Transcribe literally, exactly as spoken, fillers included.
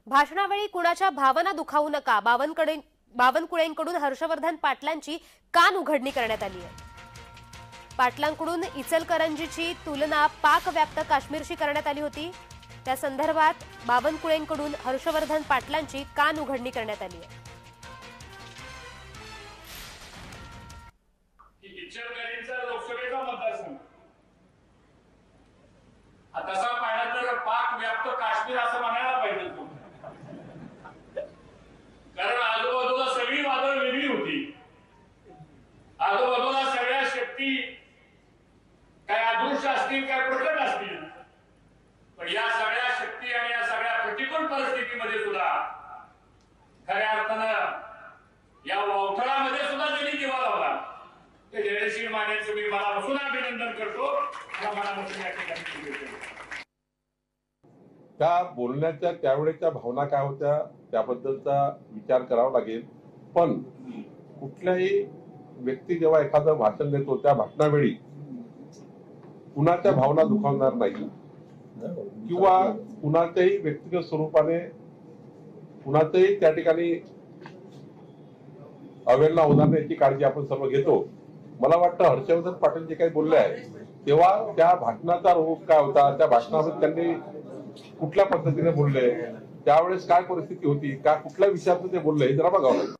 भाषणावेळी कुणाच्या भावना दुखावू नका, बावनकुळे बावनकुळेंकडून हर्षवर्धन पाटलांची कान उघडणी करण्यात आली आहे। पाटलांकडून इचलकरंजीची तुलना पाक व्याप्त काश्मीरशी करण्यात आली होती। त्या संदर्भात बावनकुळेंकडून हर्षवर्धन पाटलांची कान उघडणी करण्यात आली आहे। इचलकरंजीचा लोकसभेचा मतदारसंघ तसा पाहिला तर पाक व्याप्त काश्मीर असं म्हणायला पाहिजे तो, कारण आजूबाजूला सगळी वादळ वेगळी होती। आजूबाजूला सगळ्या शक्ती काय अदृश्य असतील काय प्रकट असतील, पण या सगळ्या शक्ती आणि या सगळ्या प्रतिकूल परिस्थितीमध्ये सुद्धा खऱ्या अर्थानं या अवथळामध्ये सुद्धा त्यांनी दिवा लावला। ते धैर्यशील मानेचं मी मनापासून अभिनंदन करतो। मला मनापासून या ठिकाणी त्या बोलण्याच्या त्यावेळेच्या भावना काय होत्या त्याबद्दलचा विचार करावा लागेल। पण कुठल्याही व्यक्ती जेव्हा एखादं भाषण देतो त्या भाषणावेळी कुणाच्या भावना दुखावणार नाही किंवा कुणाच्याही व्यक्तिगत स्वरूपाने कुणाचंही त्या ठिकाणी अवहेलना होणार नाही याची काळजी आपण सर्व घेतो। मला वाटतं हर्षवर्धन पाटील जे काही बोलले आहे तेव्हा त्या भाषणाचा रोग काय होता, त्या भाषणामध्ये त्यांनी कुठल्या पद्धतीने बोलले, त्यावेळेस काय परिस्थिती होती, का कुठल्या विषयातून ते बोलले हे जरा बघावं लागेल।